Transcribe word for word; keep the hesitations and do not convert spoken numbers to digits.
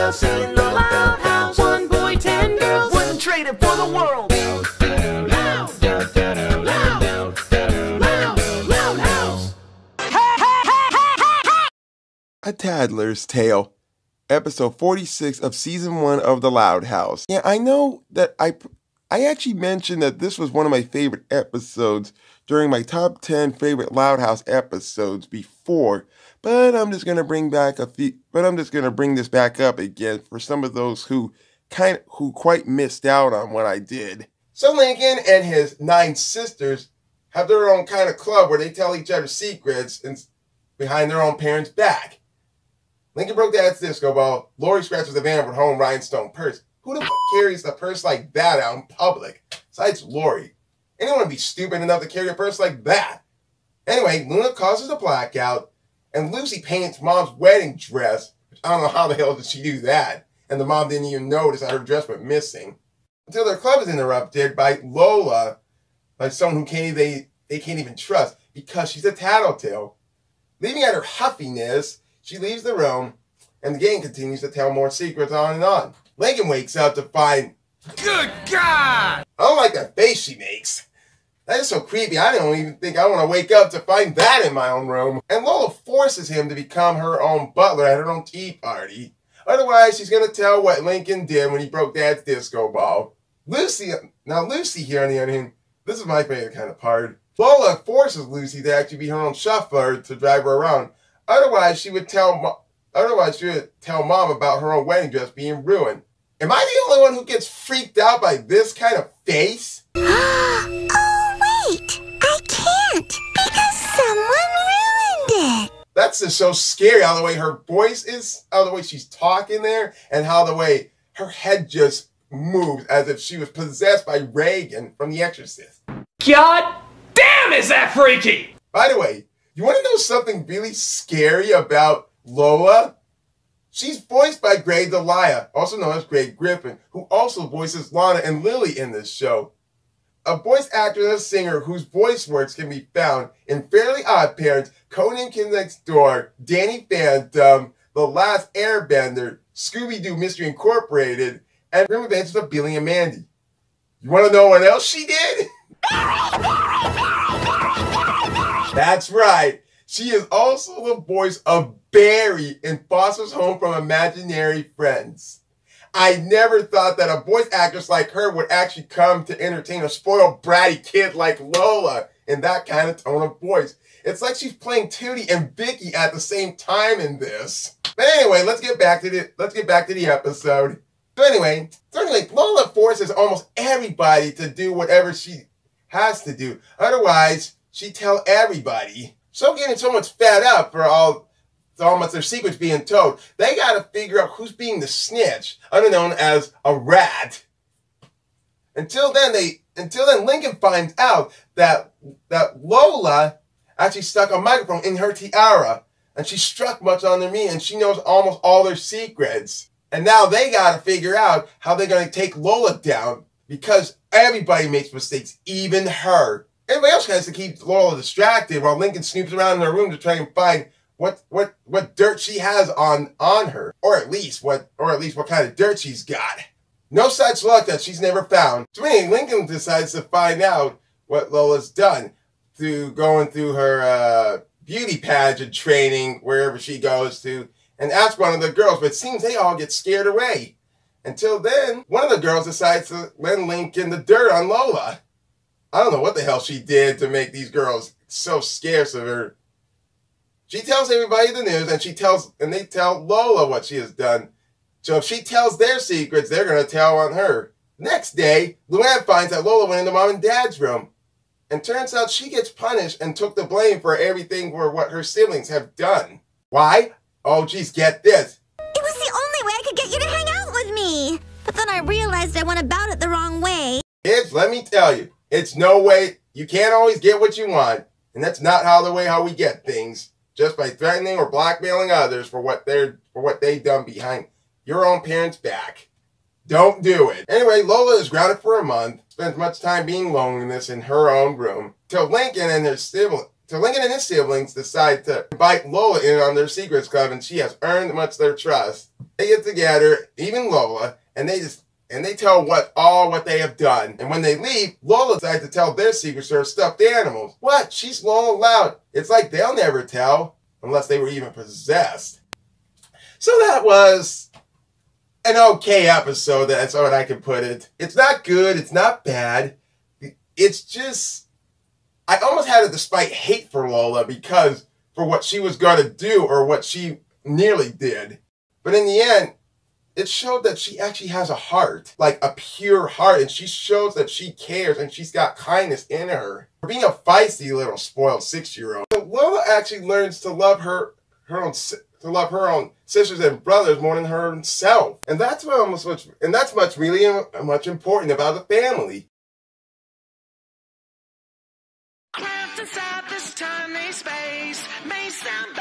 house, in the loud house. One boy, ten girls, wouldn't trade it for the world. Loud, loud, loud, loud house. A Tattler's Tale, episode forty-six of season one of The Loud House. Yeah, I know that I, I actually mentioned that this was one of my favorite episodes during my top ten favorite Loud House episodes before, but I'm just gonna bring back a few. But I'm just gonna bring this back up again for some of those who kind of, who quite missed out on what I did. So Lincoln and his nine sisters have their own kind of club where they tell each other secrets and behind their own parents' back. Lincoln broke Dad's disco ball. Lori scratches the van with her own rhinestone purse. Who the f carries a purse like that out in public? Besides Lori. Anyone would be stupid enough to carry a purse like that. Anyway, Luna causes a blackout, and Lucy paints Mom's wedding dress. Which I don't know how the hell did she do that. And the mom didn't even notice that her dress went missing. Until their club is interrupted by Lola, by someone who can't, they, they can't even trust, because she's a tattletale. Leaving at her huffiness, she leaves the room, and the gang continues to tell more secrets on and on. Lincoln wakes up to find... Good God! I don't like that face she makes. That is so creepy. I don't even think I want to wake up to find that in my own room. And Lola forces him to become her own butler at her own tea party. Otherwise, she's going to tell what Lincoln did when he broke Dad's disco ball. Lucy... Now, Lucy here on the other hand, this is my favorite kind of part. Lola forces Lucy to actually be her own chauffeur to drive her around. Otherwise, she would tell otherwise she would tell Mom about her own wedding dress being ruined. Am I the only one who gets freaked out by this kind of face? Oh, wait! I can't, because someone ruined it! That's just so scary, how the way her voice is, how the way she's talking there, and how the way her head just moves as if she was possessed by Reagan from The Exorcist. God damn, is that freaky! By the way, you want to know something really scary about Lola? She's voiced by Greg Delia, also known as Greg Griffin, who also voices Lana and Lily in this show. A voice actor and a singer whose voice works can be found in Fairly Odd Parents, Conan Kid Next Door, Danny Phantom, The Last Airbender, Scooby-Doo Mystery Incorporated, and Grim Adventures of Billy and Mandy. You want to know what else she did? That's right. She is also the voice of Barry in Foster's Home from Imaginary Friends. I never thought that a voice actress like her would actually come to entertain a spoiled, bratty kid like Lola in that kind of tone of voice. It's like she's playing Tootie and Vicky at the same time in this. But anyway, let's get back to the let's get back to the episode. So anyway, so anyway, Lola forces almost everybody to do whatever she has to do. Otherwise, she'd tell everybody. So getting so much fed up for all, for all much their secrets being told, they gotta figure out who's being the snitch, other known as a rat. Until then, they until then, Lincoln finds out that that Lola actually stuck a microphone in her tiara, and she struck much on their meat, and she knows almost all their secrets. And now they gotta figure out how they're gonna take Lola down, because everybody makes mistakes, even her. Everybody else has to keep Lola distracted while Lincoln snoops around in her room to try and find what what what dirt she has on on her, or at least what or at least what kind of dirt she's got. No such luck that she's never found. So anyway, Lincoln decides to find out what Lola's done through going through her uh, beauty pageant training wherever she goes to, and ask one of the girls. But it seems they all get scared away. Until then, one of the girls decides to lend Lincoln the dirt on Lola. I don't know what the hell she did to make these girls so scarce of her. She tells everybody the news, and she tells, and they tell Lola what she has done. So if she tells their secrets, they're going to tell on her. Next day, Luann finds that Lola went into Mom and Dad's room. And turns out she gets punished and took the blame for everything for what her siblings have done. Why? Oh, geez, get this. It was the only way I could get you to hang out with me. But then I realized I went about it the wrong way. Kids, let me tell you. It's no way, you can't always get what you want, and that's not how the way how we get things, just by threatening or blackmailing others for what they're for what they've done behind your own parents' back. Don't do it. Anyway, Lola is grounded for a month, spends much time being loneliness in her own room, till Lincoln and their sibling, So Lincoln and his siblings decide to invite Lola in on their secrets club, and she has earned much their trust. They get together, even Lola, and they just and they tell what all what they have done. And when they leave, Lola decides to tell their secrets to her stuffed animals. What? She's Lola Loud. It's like they'll never tell, unless they were even possessed. So that was an okay episode, that's what I can put it. It's not good, it's not bad. It's just, I almost had a despite hate for Lola because for what she was going to do or what she nearly did. But in the end, it showed that she actually has a heart, like a pure heart, and she shows that she cares and she's got kindness in her. For being a feisty little spoiled six-year-old, Lola actually learns to love her, her own, to love her own sisters and brothers more than her own self, and that's what almost much, and that's much really much important about a family. Craft inside this tiny space may sound